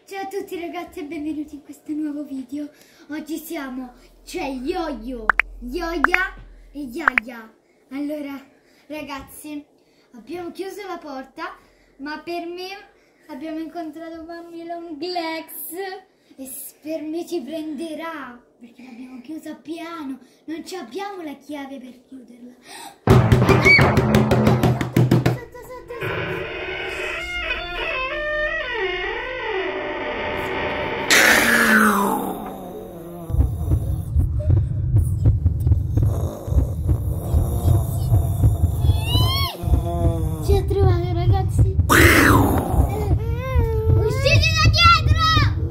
Ciao a tutti ragazzi e benvenuti in questo nuovo video. Oggi c'è Yo-Yo, Yoya e Yaya. Allora ragazzi, abbiamo chiuso la porta, ma per me abbiamo incontrato Mummy Longlegs e per me ci prenderà, perché l'abbiamo chiusa piano, non abbiamo la chiave per chiuderla. Ci ha trovato ragazzi. Uscite da dietro!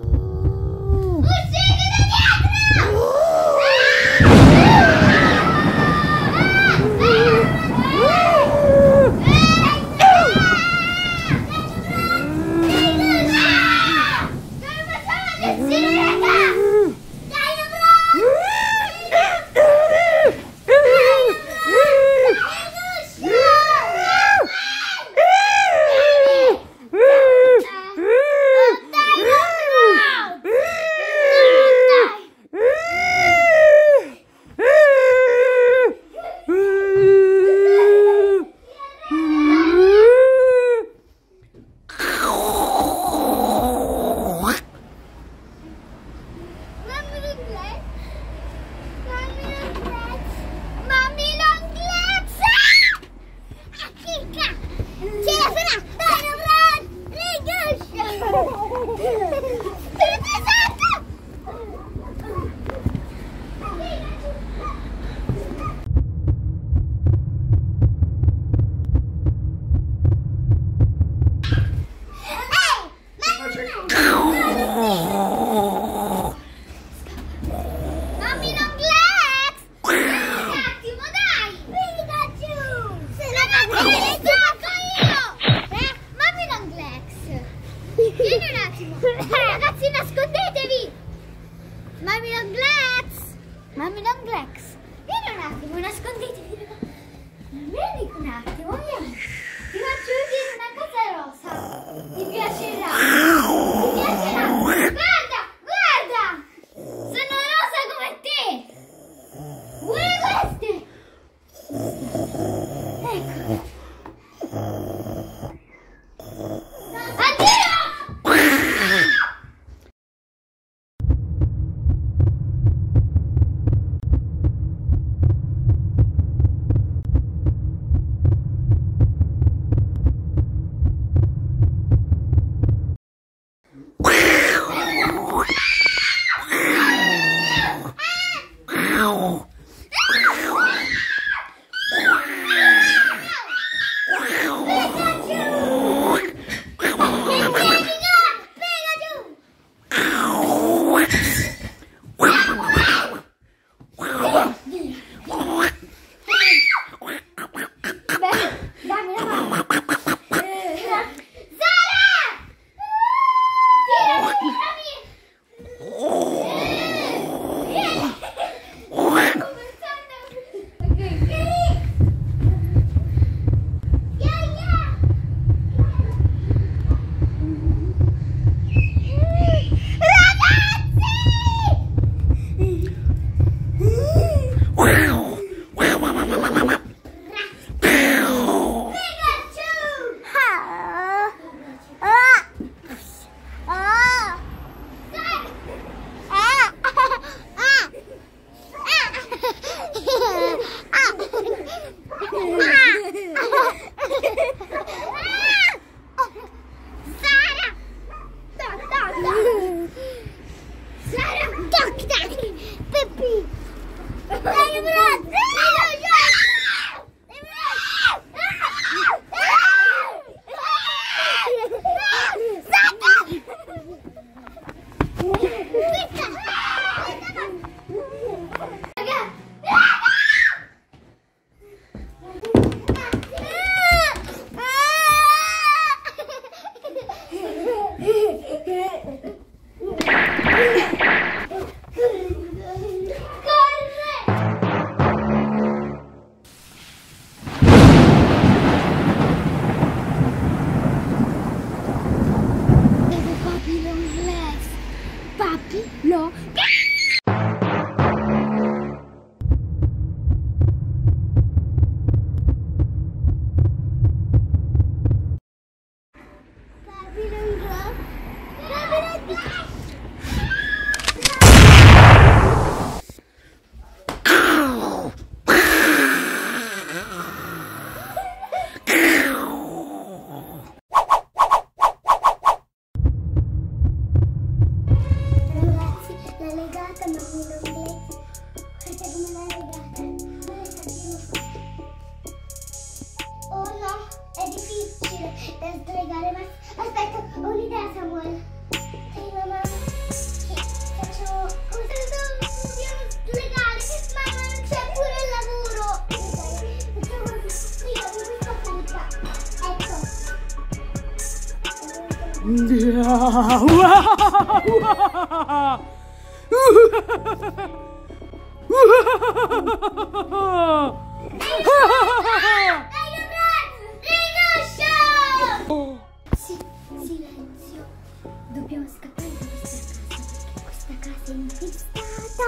Uscite da dietro! Vieni un attimo! Ragazzi, nascondetevi! Mummy Longlegs! Mummy Longlegs! Vieni un attimo, nascondetevi! Vieni un attimo, vieni! Ti faccio vedere una cosa rosa! Ti piacerà! Ti piacerà! Guarda! Guarda! Sono rosa come te! Vuoi queste? Ecco! questa mammina inglese. Guarda come l'ha arrivata. Oh no, è difficile da slegare, ma aspetta, ho un'idea, Samuel. Ehi mamma, che facciamo? Come dobbiamo slegare? Mamma, non c'è pure il lavoro. Facciamo qui, con questa punta. Ecco. Silenzio, dobbiamo scappare da questa casa perché questa casa è infestata.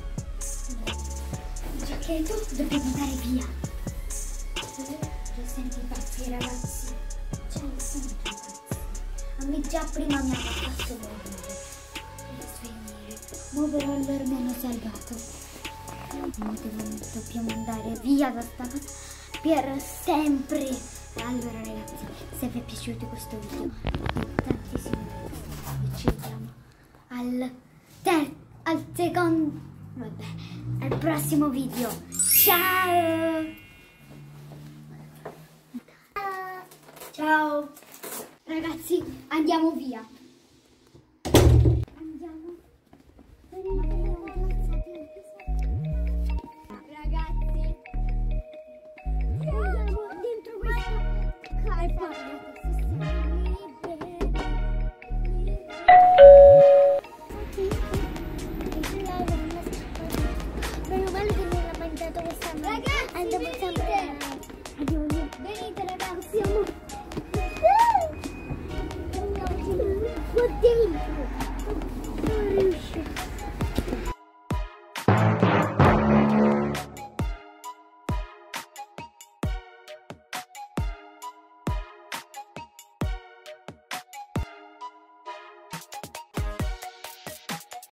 Giacchetto, dobbiamo andare via. Io sento i pazzi, ragazzi. Cioè, io sento i pazzi. A me già prima mi hanno fatto morire. Devo svenire. Ma però loro mi hanno salvato. Dobbiamo andare via da sta casa per sempre. Allora ragazzi, se vi è piaciuto questo video, tantissimi like, ci vediamo al secondo, vabbè, al prossimo video. Ciao! Ciao! Ragazzi, andiamo via. Andiamo. Ragazzi, andiamo dentro questa casa. Meno male che non ha mangiato questa. Ragazzi, venite! Venite!